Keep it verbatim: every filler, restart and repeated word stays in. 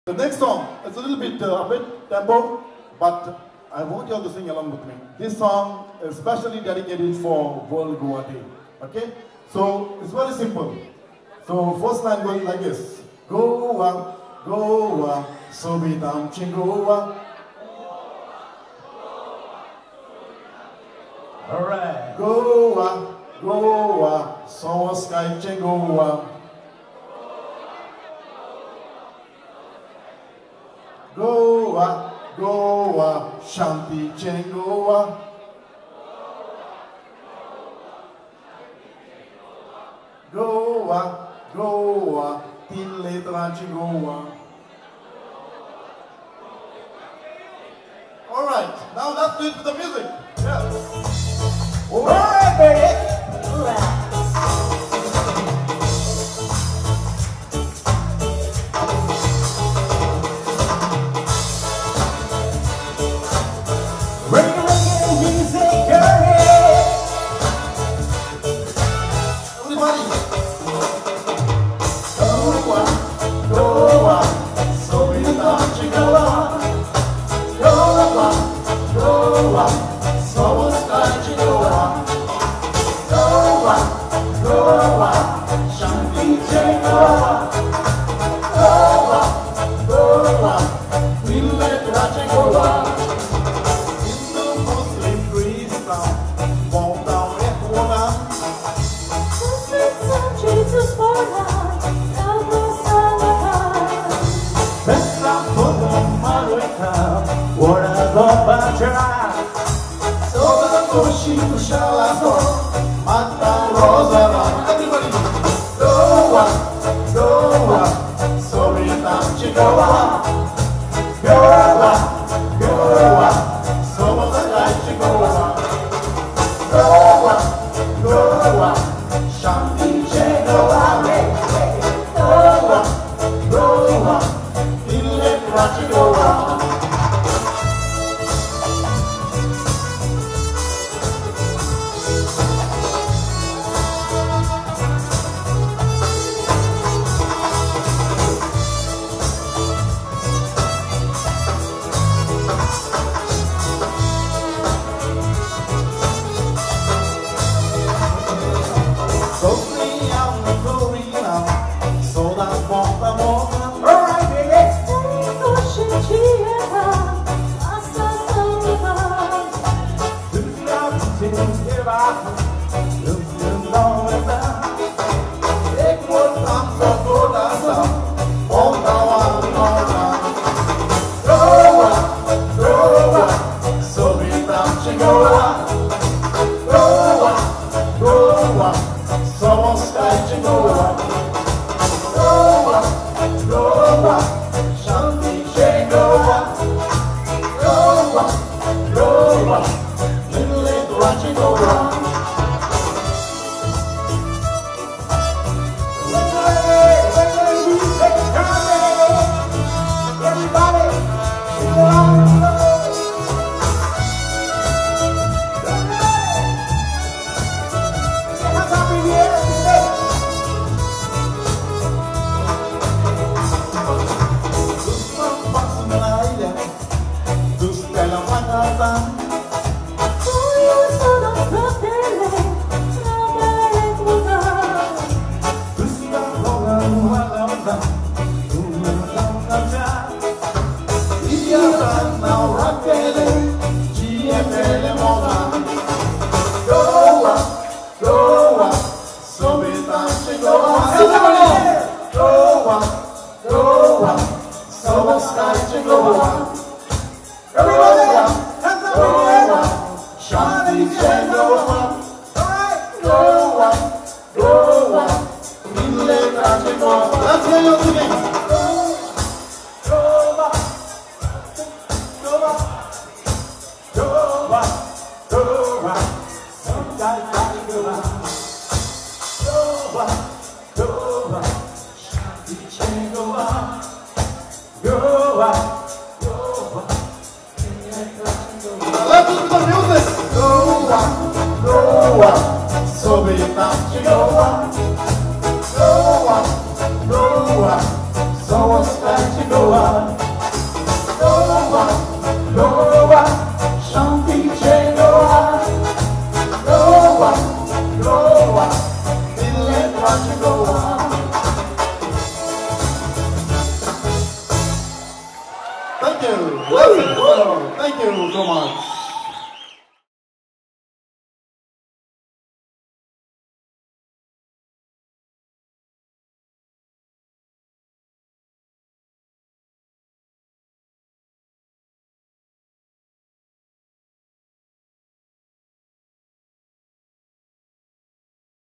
The next song is a little bit uh, a bit tempo, but I want you all to sing along with me. This song is specially dedicated for World Goa Day. Okay? So it's very simple. So first line goes like this. Goa, Goa, so be tam ching Goa. Alright. Goa, Goa, so sky ching Goa. Goa, Goa, Shanti ching Goa. Goa, Goa, tin letra ching Goa. Alright, now let's do it with the music. Yeah. Alright, baby. Alright. So Goa, splash Goa, Goa, Goa, Shanti Che Goa, Goa, Goa, Dile Pacha Goa. Thank you. Thank you so much.